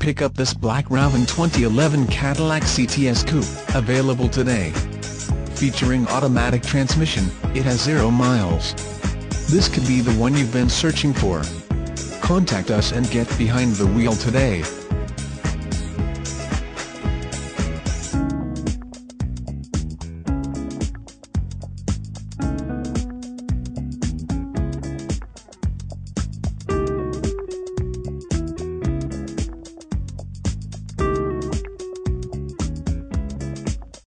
pick up this black Raven 2011 Cadillac CTS Coupe, available today. Featuring automatic transmission, it has 0 miles. This could be the one you've been searching for. Contact us and get behind the wheel today.